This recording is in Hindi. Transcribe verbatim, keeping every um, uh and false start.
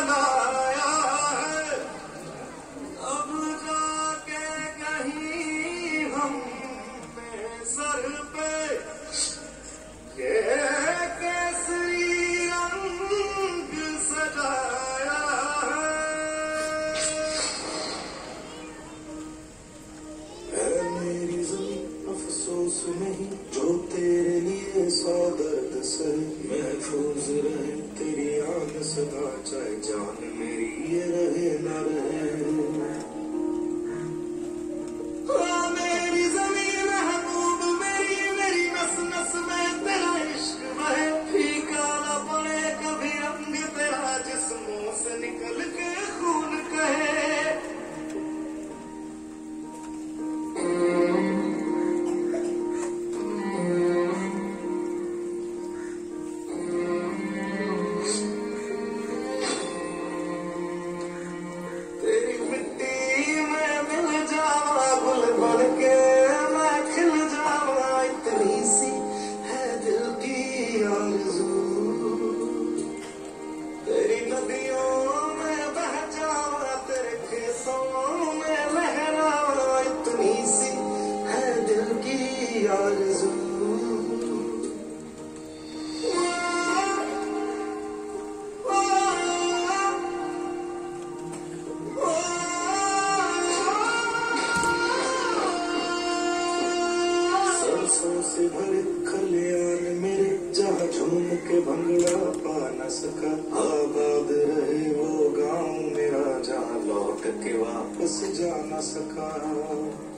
बनाया है। अब जाके कहीं हमने सर पे के केसरी रंग सजाया है। मेरी ज़मीं अफसोस नहीं जो तेरे लिए सौ दर्द सहे, महफूज रहे तेरी आन सदा, चाहे जान मेरी ये रहे न रहे। हाँ मेरी ज़मीं महबूब मेरी, मेरी नस नस में तेरा इश्क बहे, फीका न पड़े कभी रंग तेरा जिस्मों से निकल के खून कहे। से भरे खलियान मेरे, जहाँ झूम के भंगड़ा पा न सका, आबाद रहे वो गाँव मेरा, जहाँ लौट के वापस जा न सका।